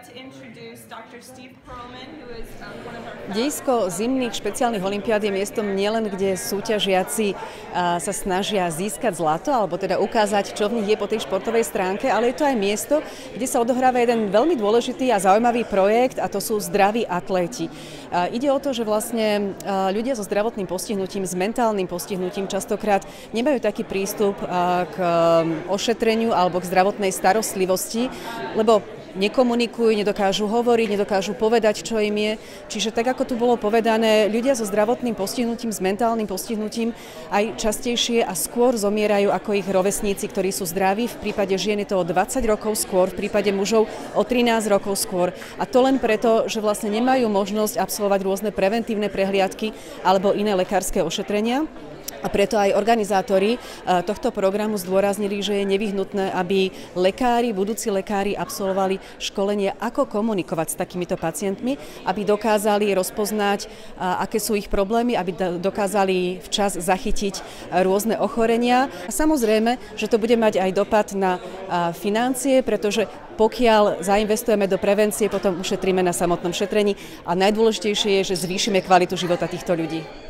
Dejisko zimných špeciálnych olympiád je miestom nielen, kde súťažiaci sa snažia získať zlato, alebo teda ukázať, čo v nich je po tej športovej stránke, ale je to aj miesto, kde sa odohráva jeden veľmi dôležitý a zaujímavý projekt, a to sú zdraví atléti. Ide o to, že vlastne ľudia so zdravotným postihnutím, s mentálnym postihnutím častokrát nemajú taký prístup k ošetreniu alebo k zdravotnej starostlivosti, lebo nekomunikujú, nedokážu hovoriť, nedokážu povedať, čo im je. Čiže tak, ako tu bolo povedané, ľudia so zdravotným postihnutím, s mentálnym postihnutím aj častejšie a skôr zomierajú ako ich rovesníci, ktorí sú zdraví. V prípade žien je to o 20 rokov skôr, v prípade mužov o 13 rokov skôr. A to len preto, že vlastne nemajú možnosť absolvovať rôzne preventívne prehliadky alebo iné lekárske ošetrenia. A preto aj organizátori tohto programu zdôraznili, že je nevyhnutné, aby budúci lekári absolvovali školenie, ako komunikovať s takýmito pacientmi, aby dokázali rozpoznať, aké sú ich problémy, aby dokázali včas zachytiť rôzne ochorenia. A samozrejme, že to bude mať aj dopad na financie, pretože pokiaľ zainvestujeme do prevencie, potom ušetríme na samotnom šetrení a najdôležitejšie je, že zvýšime kvalitu života týchto ľudí.